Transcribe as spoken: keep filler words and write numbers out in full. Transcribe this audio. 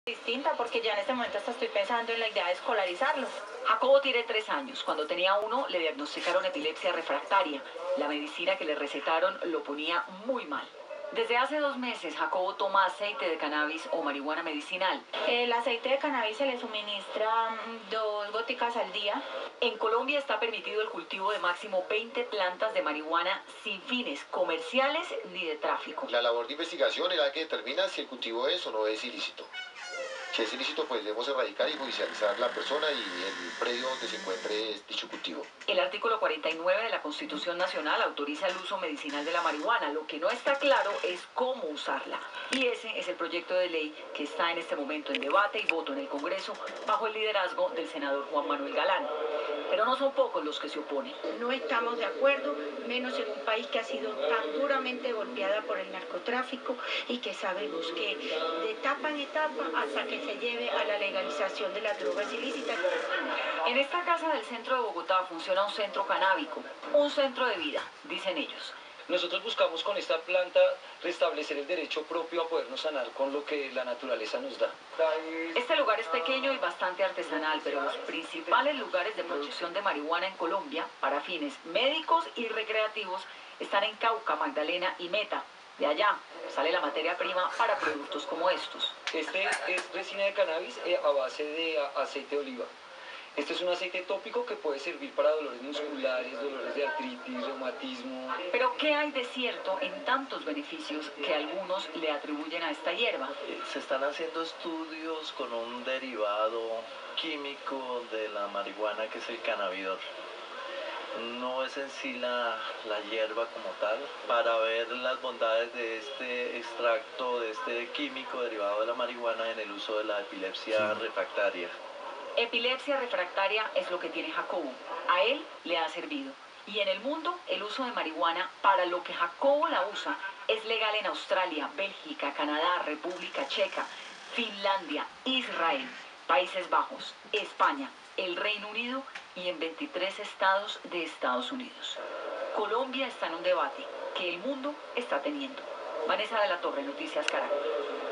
Distinta porque ya en este momento hasta estoy pensando en la idea de escolarizarlo. Jacobo tiene tres años. Cuando tenía uno le diagnosticaron epilepsia refractaria. La medicina que le recetaron lo ponía muy mal. Desde hace dos meses Jacobo toma aceite de cannabis o marihuana medicinal. El aceite de cannabis se le suministra mm, dos goticas al día. En Colombia está permitido el cultivo de máximo veinte plantas de marihuana sin fines comerciales ni de tráfico. La labor de investigación era la que determina si el cultivo es o no es ilícito. Si es ilícito, pues debemos erradicar y judicializar la persona y el predio donde se encuentre dicho cultivo. El artículo cuarenta y nueve de la Constitución Nacional autoriza el uso medicinal de la marihuana. Lo que no está claro es cómo usarla. Y ese es el proyecto de ley que está en este momento en debate y voto en el Congreso bajo el liderazgo del senador Juan Manuel Galán. Pero no son pocos los que se oponen. No estamos de acuerdo, menos en un país que ha sido tan duramente golpeada por el narcotráfico y que sabemos que de etapa en etapa hasta que se lleve a la legalización de las drogas ilícitas. En esta casa del centro de Bogotá funciona un centro canábico, un centro de vida, dicen ellos. Nosotros buscamos con esta planta restablecer el derecho propio a podernos sanar con lo que la naturaleza nos da. Este lugar es pequeño y bastante artesanal, pero los principales lugares de producción de marihuana en Colombia, para fines médicos y recreativos, están en Cauca, Magdalena y Meta. De allá sale la materia prima para productos como estos. Este es resina de cannabis a base de aceite de oliva. Este es un aceite tópico que puede servir para dolores musculares, dolores de artritis, reumatismo. Pero ¿qué hay de cierto en tantos beneficios que algunos le atribuyen a esta hierba? Se están haciendo estudios con un derivado químico de la marihuana que es el cannabidol. No es en sí la, la hierba como tal, para ver las bondades de este extracto, de este químico derivado de la marihuana en el uso de la epilepsia refractaria. Epilepsia refractaria es lo que tiene Jacobo. A él le ha servido. Y en el mundo, el uso de marihuana, para lo que Jacobo la usa, es legal en Australia, Bélgica, Canadá, República Checa, Finlandia, Israel, Países Bajos, España, el Reino Unido y en veintitrés estados de Estados Unidos. Colombia está en un debate que el mundo está teniendo. Vanessa de la Torre, Noticias Caracol.